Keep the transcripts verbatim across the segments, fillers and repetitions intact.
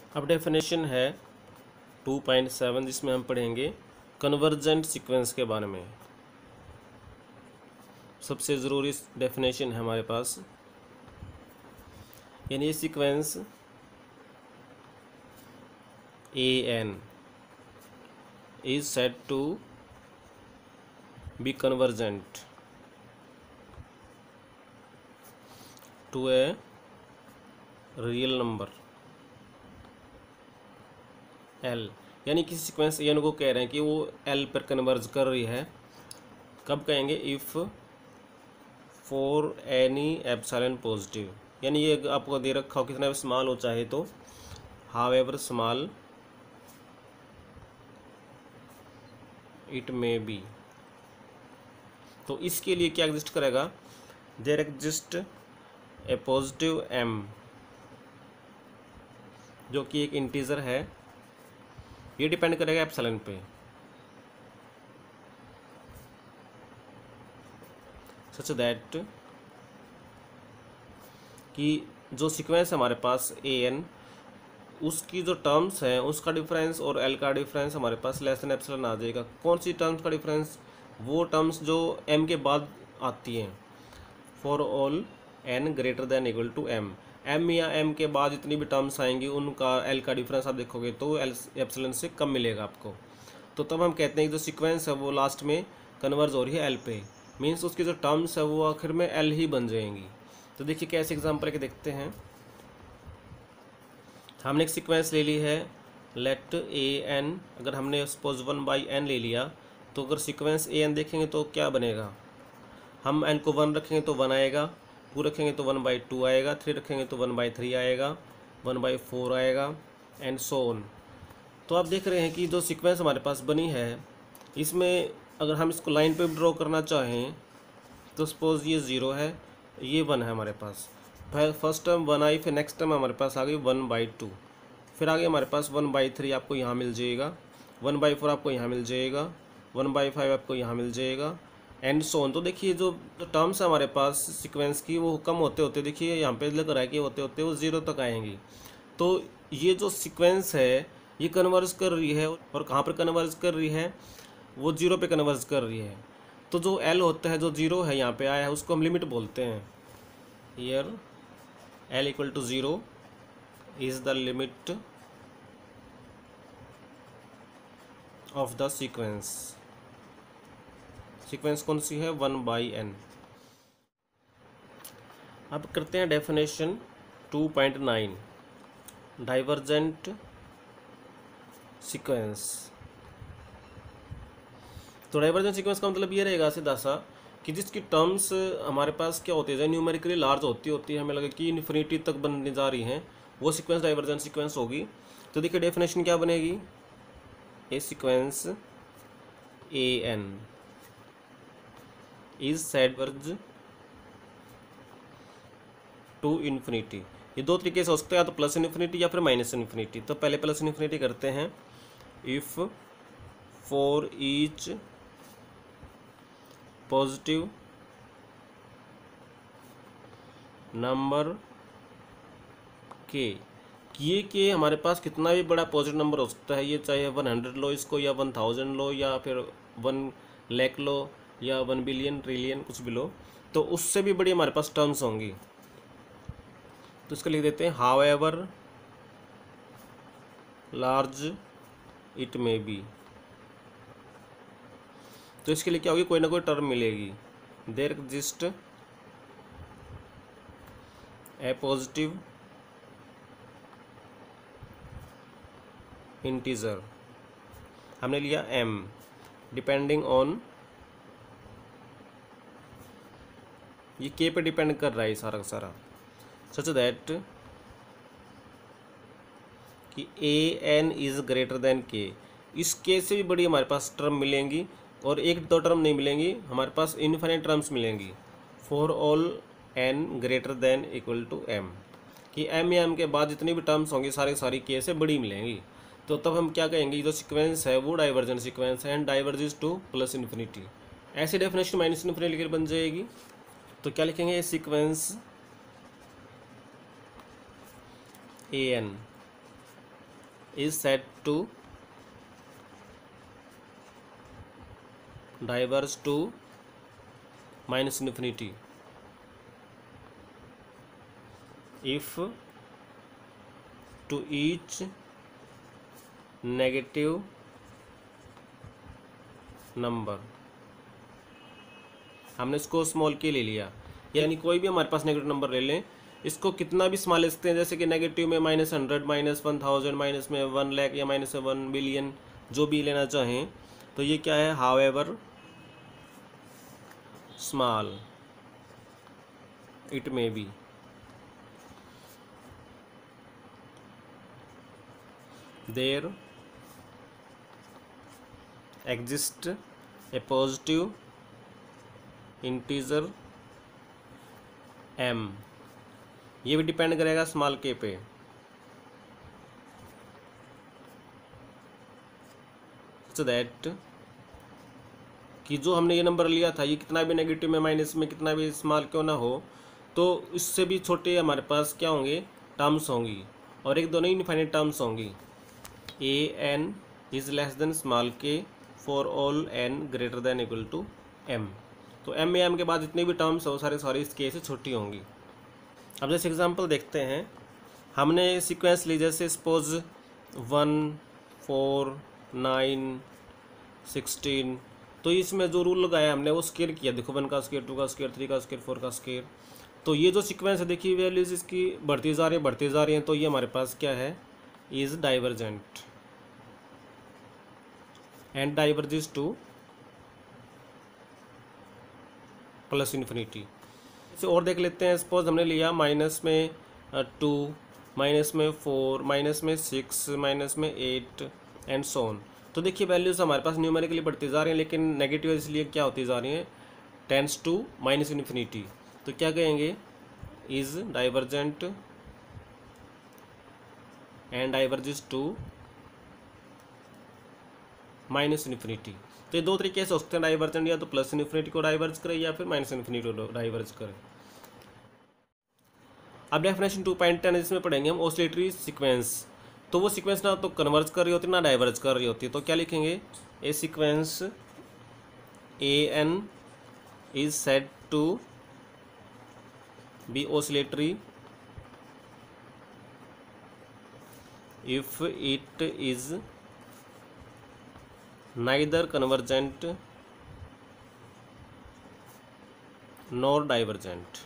अब डेफिनेशन है two point seven जिसमें हम पढ़ेंगे कन्वर्जेंट सीक्वेंस के बारे में। सबसे ज़रूरी डेफिनेशन है हमारे पास, यानी ये sequence A N is said to be convergent to a real number L, यानी किसी सीक्वेंस एन को कह रहे हैं कि वो एल पर कन्वर्ज कर रही है। कब कहेंगे? If for any epsilon positive, यानी ये आपको दे रखा हो कितना भी स्मॉल हो चाहे तो, however small it may be. तो इसके लिए क्या एग्जिस्ट करेगा? There exist a positive M जो कि एक इंटीजर है, ये डिपेंड करेगा एप्सिलॉन पे। सच दैट कि जो सीक्वेंस है हमारे पास ए एन, उसकी जो टर्म्स हैं उसका डिफरेंस और एल का डिफरेंस हमारे पास लेस देन एप्सिलॉन आ जाएगा। कौन सी टर्म्स का डिफरेंस? वो टर्म्स जो एम के बाद आती हैं। For all N greater than equal to M, M या एम के बाद जितनी भी टर्म्स आएंगी उनका एल का डिफरेंस आप देखोगे तो एल एप्सिलॉन से कम मिलेगा आपको। तो तब हम कहते हैं कि जो सीक्वेंस है वो लास्ट में कन्वर्ज हो रही है एल पे, मीन्स उसकी जो टर्म्स है वो आखिर में एल ही बन जाएंगी। तो देखिए कैसे एग्जांपल के देखते हैं। हमने एक सीक्वेंस ले ली है, लेट ए एन, अगर हमने सपोज वन बाई एन ले लिया, तो अगर सीक्वेंस ए एन देखेंगे तो क्या बनेगा? हम एन को वन रखेंगे तो वन आएगा, टू रखेंगे तो वन बाई टू आएगा, थ्री रखेंगे तो वन बाई थ्री आएगा, वन बाई फोर आएगा, एंड सो ऑन। तो आप देख रहे हैं कि जो सीक्वेंस हमारे पास बनी है, इसमें अगर हम इसको लाइन पे ड्रॉ करना चाहें तो सपोज ये ज़ीरो है, ये वन है हमारे पास, फर्स्ट टर्म वन आई, फिर नेक्स्ट टर्म हमारे पास आ गई वन बाई टू, फिर आगे हमारे पास वन बाई थ्री आपको यहाँ मिल जाएगा, वन बाई फोर आपको यहाँ मिल जाएगा, वन बाई फाइव आपको यहाँ मिल जाएगा, एंड सो ऑन। तो देखिए जो टर्म्स है हमारे पास सीक्वेंस की वो कम होते होते, देखिए यहाँ पे लग रहा है कि होते होते वो ज़ीरो तक आएंगी। तो ये जो सीक्वेंस है ये कन्वर्ज कर रही है, और कहाँ पर कन्वर्ज कर रही है? वो जीरो पे कन्वर्ज कर रही है। तो जो एल होता है, जो जीरो है यहाँ पे आया है, उसको हम लिमिट बोलते हैं। Here L equal to zero is the limit of the sequence. Sequence कौन सी है? One by N. अब करते हैं definition two point nine, divergent sequence. तो डाइवर्जेंट सीक्वेंस का मतलब ये रहेगा सीधा सा कि जिसकी टर्म्स हमारे पास क्या होती है, न्यूमेरिकली लार्ज होती होती है, हमें लगे कि इन्फिनिटी तक बनने जा रही हैं, वो सीक्वेंस डाइवर्जेंट सीक्वेंस होगी। तो देखिए डेफिनेशन क्या बनेगी? A sequence A N is diverge to infinity. ये दो तरीके से हो सकते हैं, या तो प्लस इन्फिनिटी या फिर माइनस इन्फिनिटी। तो पहले प्लस इन्फिनिटी करते हैं। If for each positive number K, ये के हमारे पास कितना भी बड़ा पॉजिटिव नंबर हो सकता है, ये चाहे वन हंड्रेड लो इसको, या वन थाउजेंड लो, या फिर वन लैख लो, या वन बिलियन ट्रिलियन कुछ भी लो, तो उससे भी बड़ी हमारे पास टर्म्स होंगी। तो इसको लिख देते हैं however large it may be. तो इसके लिए क्या होगी? कोई ना कोई टर्म मिलेगी। There exist a positive integer, हमने लिया m, डिपेंडिंग ऑन, ये k पे डिपेंड कर रहा है सारा का सारा, सच दैट कि A N is greater than K. इस के से भी बड़ी हमारे पास टर्म मिलेंगी, और एक दो टर्म नहीं मिलेंगी, हमारे पास इनफाइनाइट टर्म्स मिलेंगी। For all N greater than equal to M, कि एम या एम के बाद जितनी भी टर्म्स होंगी सारी सारी के से बड़ी मिलेंगी। तो तब हम क्या कहेंगे? जो सीक्वेंस है वो डाइवर्जेंट सीक्वेंस है, and diverges to plus infinity. ऐसी डेफिनेशन माइनस इन्फिनिटी बन जाएगी। तो क्या लिखेंगे? Sequence A N is set to diverge to minus infinity if to each negative number. हमने इसको स्मॉल के ले लिया, यानी कोई भी हमारे पास नेगेटिव नंबर ले लें, इसको कितना भी स्मॉल ले सकते हैं, जैसे कि नेगेटिव में minus hundred, minus one thousand, minus में वन लैख या माइनस में वन बिलियन, जो भी लेना चाहें। तो ये क्या है, however small it may be. There exist a positive integer m। ये भी डिपेंड करेगा स्मॉल के पे। सो दैट कि जो हमने ये नंबर लिया था, ये कितना भी नेगेटिव में, माइनस में, कितना भी स्मॉल क्यों ना हो, तो इससे भी छोटे हमारे पास क्या होंगे, टर्म्स होंगी, और एक दोनों इनफाइनाइट टर्म्स होंगी। A N is less than small K for all N greater than equal to M. तो एम में एम के बाद जितने भी टर्म्स हो सारे सारे इस के से छोटी होंगी। अब जैसे एग्जांपल देखते हैं, हमने सीक्वेंस ली, जैसे suppose one four nine sixteen, तो इसमें जो रूल लगाया हमने वो स्केयर किया। देखो वन का स्केयर, टू का स्केयर, थ्री का स्केयर, फोर का स्केयर। तो ये जो सीक्वेंस है देखिए, वैल्यूज इसकी बढ़ती जा रही है बढ़ती जा रही हैं, तो ये हमारे पास क्या है, is divergent and diverges to plus infinity. इसे और देख लेते हैं, सपोज हमने लिया माइनस में टू, माइनस में फोर, माइनस में सिक्स, माइनस में एट एंड सो ऑन। तो देखिए वैल्यूज हमारे पास न्यूमेरिकली बढ़ती जा रही हैं, लेकिन नेगेटिव इसलिए क्या होती जा रही हैं, टेंस टू माइनस इन्फिनिटी। तो क्या कहेंगे, is divergent and diverges to minus infinity. तो ये दो तरीके से हो सकते हैं डाइवर्जेंट, या तो प्लस इन्फिनिटी को डाइवर्ज करे या फिर माइनस इन्फिनिटी को डाइवर्ज करे। अब डेफिनेशन टू पॉइंट टेन इसमें पढ़ेंगे हम ऑसिलेटरी सीक्वेंस। तो वो सीक्वेंस ना तो कन्वर्ज कर रही होती है ना डाइवर्ज कर रही होती है। तो क्या लिखेंगे, a sequence A N is said to be oscillatory if it is neither convergent nor divergent।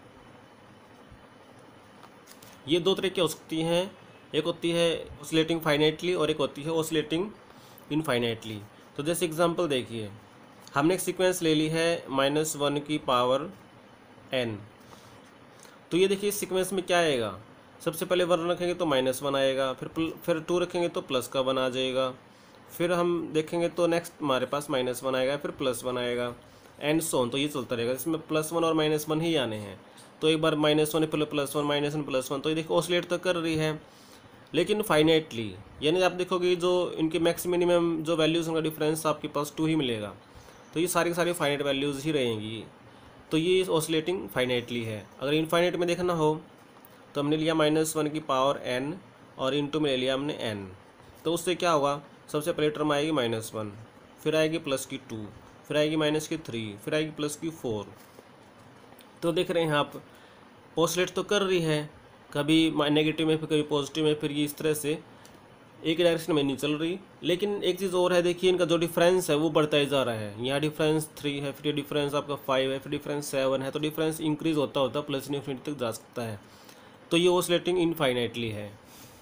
ये दो तरीके हो सकती हैं, एक होती है ऑसिलेटिंग फाइनाइटली और एक होती है ऑसिलेटिंग इनफाइनाइटली। तो जैसे एग्जांपल देखिए, हमने एक सीक्वेंस ले ली है माइनस वन की पावर एन। तो ये देखिए इस सीक्वेंस में क्या आएगा, सबसे पहले वन रखेंगे तो माइनस वन आएगा, फिर फिर टू रखेंगे तो प्लस का वन आ जाएगा, फिर हम देखेंगे तो नेक्स्ट हमारे पास माइनस वन आएगा, फिर प्लस वन आएगा एंड सो ऑन। तो ये चलता रहेगा, इसमें प्लस वन और माइनस वन ही आने हैं। तो एक बार माइनस वन फिर plus one, minus one plus one, तो ये देखो ऑसिलेट तो कर रही है, लेकिन फाइनाइटली, यानी आप देखोगे जो इनके मैक्स मिनिमम जो वैल्यूज़ होंगे डिफरेंस आपके पास टू ही मिलेगा। तो ये सारी सारी फाइनाइट वैल्यूज़ ही रहेंगी। तो ये ऑसिलेटिंग फाइनाइटली है। अगर इनफाइनाइट में देखना हो तो हमने लिया माइनस वन की पावर एन और इंटू में ले लिया हमने एन। तो उससे क्या होगा, सबसे पहले टर्म आएगी माइनस वन, फिर आएगी प्लस की टू, फिर आएगी माइनस की थ्री, फिर आएगी प्लस की फोर। तो देख रहे हैं आप, ऑसिलेट तो कर रही है, कभी नेगेटिव में फिर कभी पॉजिटिव में, फिर ये इस तरह से एक डायरेक्शन में नहीं चल रही। लेकिन एक चीज़ और है, देखिए इनका जो डिफरेंस है वो बढ़ता ही जा रहा है। यहाँ डिफरेंस थ्री है, फिर डिफरेंस आपका फाइव है, फिर डिफरेंस सेवन है। तो डिफरेंस इंक्रीज होता होता प्लस इन्फिनिटी तक जा सकता है। तो ये ऑसिलेटिंग इनफाइनाइटली है।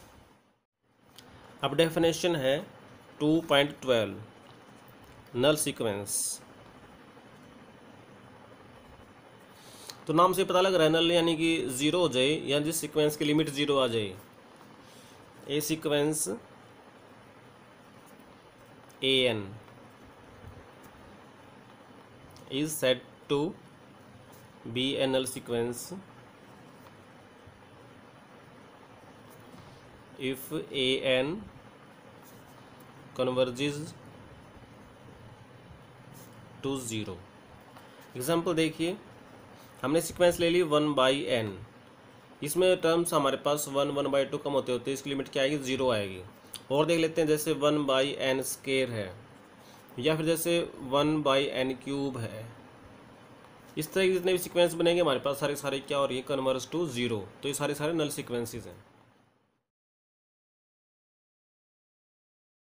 अब डेफिनेशन है two point twelve null sequence. तो नाम से पता लग रहा है नल यानी कि जीरो हो जाए, या जिस सीक्वेंस की लिमिट जीरो आ जाए। A sequence A N is said to be a null sequence if A n converges to zero. Example देखिए, हमने सीक्वेंस ले ली वन बाई एन, इसमें टर्म्स हमारे पास वन वन बाई टू कम होते होते इसकी लिमिट क्या आएगी, ज़ीरो आएगी। और देख लेते हैं, जैसे वन बाई एन स्केयर है, या फिर जैसे वन बाई एन क्यूब है। इस तरह के जितने भी सीक्वेंस बनेंगे हमारे पास सारे सारे क्या हो रही है, कन्वर्स टू जीरो। तो ये सारे सारे नल सीक्वेंसेस हैं।